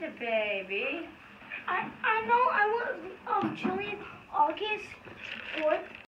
the baby. I know I was chilling August 4th